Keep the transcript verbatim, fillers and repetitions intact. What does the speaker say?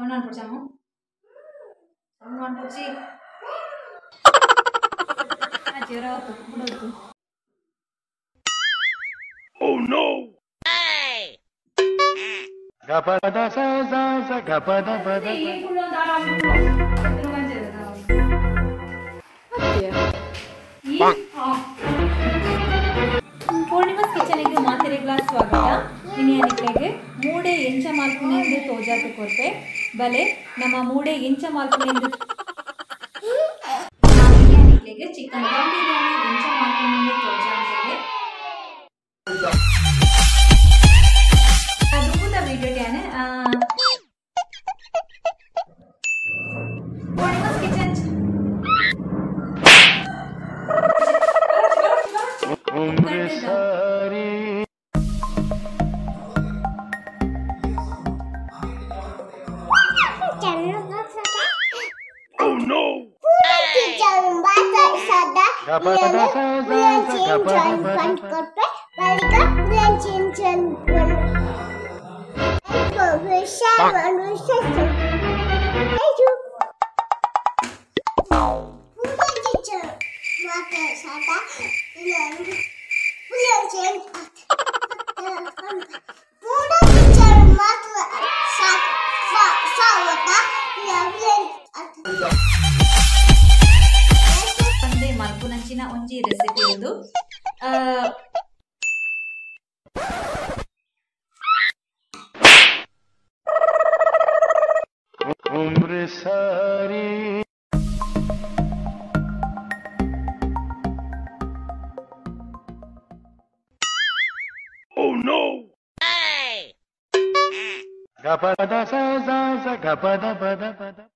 Mana percamu? Mana perci? Ajar aku, budak tu. Oh no! Hey! Gapada sa sa sa gapada pada. Ini pulau dalam pulau. Terus aja dalam. Apa? Ini. Poornima's ಕಿಚನ್ಗೆ ಮಾತೆರೆ ಗ್ಲಾಸ್ ಸ್ವಾಗತ. ಇನಿ ಅನಿಕ್ಲೆಗೆ ಮೂಡೆ ಎಂಚ ಮಾಲ್ಪುನೆಂದು ತೋಜಾತು ಕೊರ್ಪೆ ಬಲೆ ನಮ್ಮ ಮೂಡೆ ಎಂಚ ಮಾಲ್ಪುನೆಂದು ಇನಿ ಅನಿಕ್ಲೆಗೆ ಚಿಕನ್ ದಮ್ ಬಿರಿಯಾನಿ ಎಂಚ ಮಾಲ್ಪುನೆಂದು ತೋಜಾಂತೆಗೆ ಅದು ಕೂಡ ವಿಡಿಯೋ ಟ್ಯಾನೆ ಪೂರ್ಣಿಮಾಸ್ ಕಿಚನ್ Oh no! ಒಂದೇ ಮಲ್ಪುನಂಚಿನ ಒಂಜಿ ರೆಸಿಪಿ ಇದು ಉಮ್ರೆ ಸಾರಿ Oh no! Hey! Gapada sa sa sa gapada pada pada.